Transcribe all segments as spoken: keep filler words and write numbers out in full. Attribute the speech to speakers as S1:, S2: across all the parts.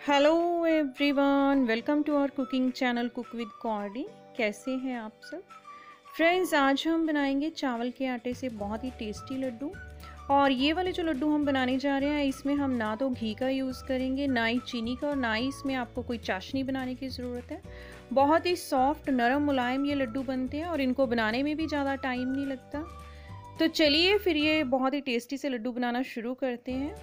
S1: Hello everyone, welcome to our cooking channel cook with Cordy. कैसे हैं आप सब फ्रेंड्स? आज हम बनाएंगे चावल के आटे से बहुत ही टेस्टी लड्डू। और ये वाले जो लड्डू हम बनाने जा रहे हैं, इसमें हम ना तो घी का यूज़ करेंगे, ना ही चीनी का, और ना ही इसमें आपको कोई चाशनी बनाने की ज़रूरत है। बहुत ही सॉफ्ट, नरम, मुलायम ये लड्डू बनते हैं और इनको बनाने में भी ज़्यादा टाइम नहीं लगता। तो चलिए फिर ये बहुत ही टेस्टी से लड्डू बनाना शुरू करते हैं।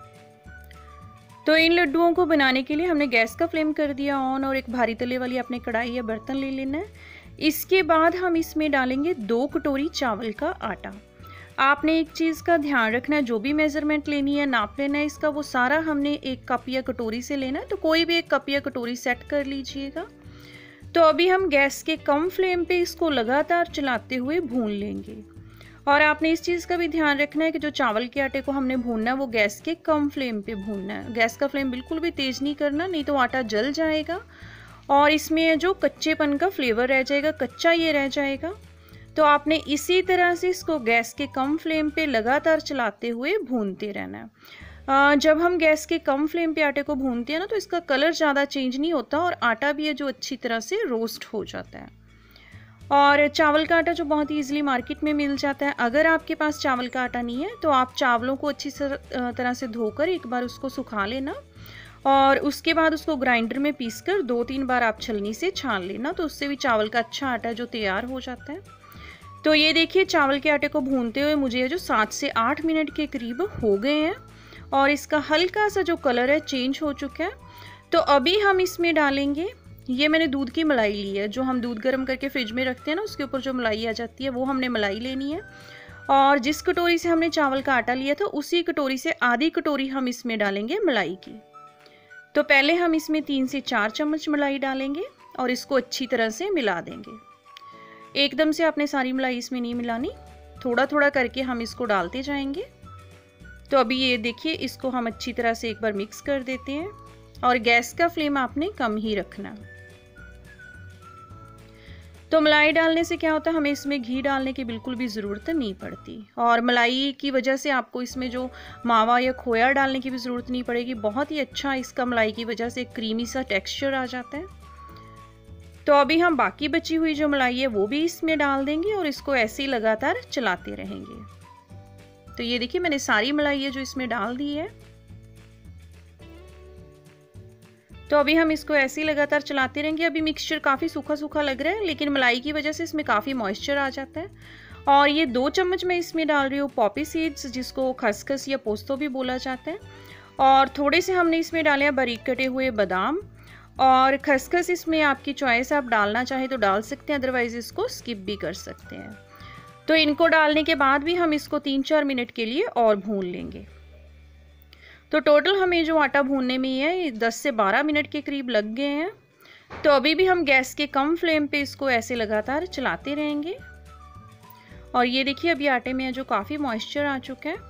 S1: तो इन लड्डुओं को बनाने के लिए हमने गैस का फ्लेम कर दिया ऑन, और एक भारी तले वाली अपने कढ़ाई या बर्तन ले लेना है। इसके बाद हम इसमें डालेंगे दो कटोरी चावल का आटा। आपने एक चीज़ का ध्यान रखना है, जो भी मेज़रमेंट लेनी है, नाप लेना है इसका, वो सारा हमने एक कप या कटोरी से लेना है। तो कोई भी एक कप या कटोरी सेट कर लीजिएगा। तो अभी हम गैस के कम फ्लेम पे इसको लगातार चलाते हुए भून लेंगे। और आपने इस चीज़ का भी ध्यान रखना है कि जो चावल के आटे को हमने भूनना है वो गैस के कम फ्लेम पे भूनना है। गैस का फ्लेम बिल्कुल भी तेज़ नहीं करना, नहीं तो आटा जल जाएगा और इसमें जो कच्चेपन का फ्लेवर रह जाएगा, कच्चा ये रह जाएगा। तो आपने इसी तरह से इसको गैस के कम फ्लेम पे लगातार चलाते हुए भूनते रहना है। जब हम गैस के कम फ्लेम पे आटे को भूनते हैं ना, तो इसका कलर ज़्यादा चेंज नहीं होता और आटा भी है जो अच्छी तरह से रोस्ट हो जाता है। और चावल का आटा जो बहुत ही ईजिली मार्केट में मिल जाता है। अगर आपके पास चावल का आटा नहीं है तो आप चावलों को अच्छी तरह से धोकर एक बार उसको सुखा लेना, और उसके बाद उसको ग्राइंडर में पीसकर दो तीन बार आप छलनी से छान लेना। तो उससे भी चावल का अच्छा आटा जो तैयार हो जाता है। तो ये देखिए, चावल के आटे को भूनते हुए मुझे जो सात से आठ मिनट के करीब हो गए हैं और इसका हल्का सा जो कलर है चेंज हो चुका है। तो अभी हम इसमें डालेंगे, ये मैंने दूध की मलाई ली है। जो हम दूध गर्म करके फ्रिज में रखते हैं ना, उसके ऊपर जो मलाई आ जाती है, वो हमने मलाई लेनी है। और जिस कटोरी से हमने चावल का आटा लिया था, उसी कटोरी से आधी कटोरी हम इसमें डालेंगे मलाई की। तो पहले हम इसमें तीन से चार चम्मच मलाई डालेंगे और इसको अच्छी तरह से मिला देंगे। एकदम से आपने सारी मलाई इसमें नहीं मिलानी, थोड़ा थोड़ा करके हम इसको डालते जाएंगे। तो अभी ये देखिए, इसको हम अच्छी तरह से एक बार मिक्स कर देते हैं और गैस का फ्लेम आपने कम ही रखना। तो मलाई डालने से क्या होता है, हमें इसमें घी डालने की बिल्कुल भी ज़रूरत नहीं पड़ती, और मलाई की वजह से आपको इसमें जो मावा या खोया डालने की भी ज़रूरत नहीं पड़ेगी। बहुत ही अच्छा इसका मलाई की वजह से क्रीमी सा टेक्सचर आ जाता है। तो अभी हम बाकी बची हुई जो मलाई है वो भी इसमें डाल देंगे और इसको ऐसे ही लगातार चलाते रहेंगे। तो ये देखिए, मैंने सारी मलाई है जो इसमें डाल दी है। तो अभी हम इसको ऐसे ही लगातार चलाते रहेंगे। अभी मिक्सचर काफ़ी सूखा सूखा लग रहा है, लेकिन मलाई की वजह से इसमें काफ़ी मॉइस्चर आ जाता है। और ये दो चम्मच मैं इसमें डाल रही हूँ पॉपी सीड्स, जिसको खसखस या पोस्तो भी बोला जाता है। और थोड़े से हमने इसमें डाले हैं बारीक कटे हुए बादाम, और खसखस इसमें आपकी चॉइस, आप डालना चाहें तो डाल सकते हैं, अदरवाइज इसको स्किप भी कर सकते हैं। तो इनको डालने के बाद भी हम इसको तीन चार मिनट के लिए और भून लेंगे। तो टोटल हमें जो आटा भूनने में है दस से बारह मिनट के करीब लग गए हैं। तो अभी भी हम गैस के कम फ्लेम पे इसको ऐसे लगातार चलाते रहेंगे। और ये देखिए, अभी आटे में जो काफ़ी मॉइस्चर आ चुका है।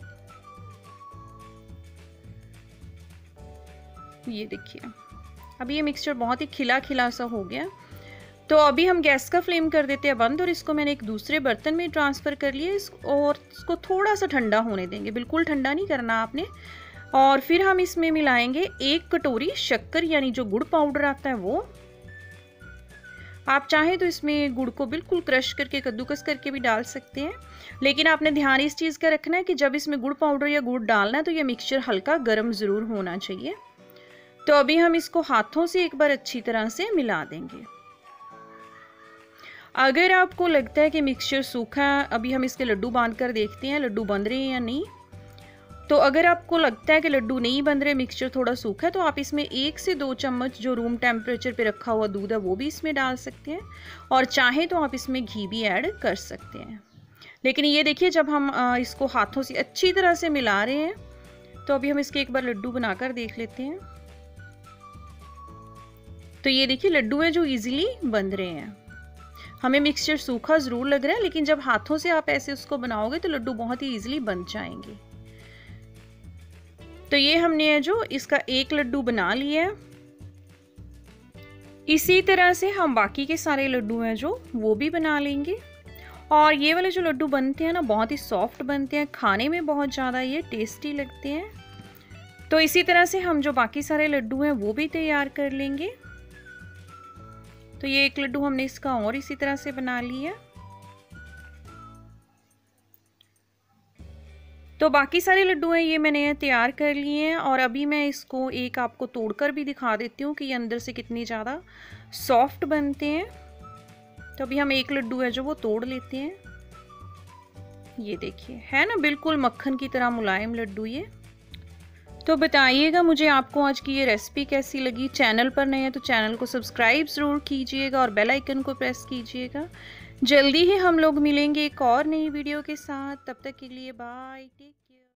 S1: ये देखिए, अभी ये मिक्सचर बहुत ही खिला खिला सा हो गया। तो अभी हम गैस का फ्लेम कर देते हैं बंद, और इसको मैंने एक दूसरे बर्तन में ट्रांसफ़र कर लिया। इसको और इसको थोड़ा सा ठंडा होने देंगे, बिल्कुल ठंडा नहीं करना आपने। और फिर हम इसमें मिलाएंगे एक कटोरी शक्कर, यानी जो गुड़ पाउडर आता है वो। आप चाहें तो इसमें गुड़ को बिल्कुल क्रश करके, कद्दूकस करके भी डाल सकते हैं, लेकिन आपने ध्यान इस चीज़ का रखना है कि जब इसमें गुड़ पाउडर या गुड़ डालना है तो ये मिक्सचर हल्का गर्म ज़रूर होना चाहिए। तो अभी हम इसको हाथों से एक बार अच्छी तरह से मिला देंगे। अगर आपको लगता है कि मिक्सचर सूखा है, अभी हम इसके लड्डू बांध कर देखते हैं लड्डू बन रहे हैं या नहीं। तो अगर आपको लगता है कि लड्डू नहीं बन रहे, मिक्सचर थोड़ा सूखा है, तो आप इसमें एक से दो चम्मच जो रूम टेम्परेचर पे रखा हुआ दूध है वो भी इसमें डाल सकते हैं, और चाहें तो आप इसमें घी भी ऐड कर सकते हैं। लेकिन ये देखिए, जब हम इसको हाथों से अच्छी तरह से मिला रहे हैं, तो अभी हम इसके एक बार लड्डू बनाकर देख लेते हैं। तो ये देखिए, लड्डू हैं जो ईजिली बन रहे हैं। हमें मिक्सचर सूखा ज़रूर लग रहा है, लेकिन जब हाथों से आप ऐसे उसको बनाओगे तो लड्डू बहुत ही ईजिली बन जाएंगे। तो ये हमने जो इसका एक लड्डू बना लिया है। इसी तरह से हम बाकी के सारे लड्डू हैं जो वो भी बना लेंगे। और ये वाले जो लड्डू बनते हैं ना, बहुत ही सॉफ्ट बनते हैं, खाने में बहुत ज़्यादा ये टेस्टी लगते हैं। तो इसी तरह से हम जो बाकी सारे लड्डू हैं वो भी तैयार कर लेंगे। तो ये एक लड्डू हमने इसका और इसी तरह से बना लिया। तो बाकी सारे लड्डू हैं ये मैंने तैयार कर लिए हैं और अभी मैं इसको एक आपको तोड़कर भी दिखा देती हूँ कि ये अंदर से कितनी ज़्यादा सॉफ्ट बनते हैं। तो अभी हम एक लड्डू है जो वो तोड़ लेते हैं। ये देखिए, है ना बिल्कुल मक्खन की तरह मुलायम लड्डू ये। तो बताइएगा मुझे आपको आज की ये रेसिपी कैसी लगी। चैनल पर नए हैं तो चैनल को सब्सक्राइब ज़रूर कीजिएगा और बेल आइकन को प्रेस कीजिएगा। जल्दी ही हम लोग मिलेंगे एक और नई वीडियो के साथ। तब तक के लिए बाय, टेक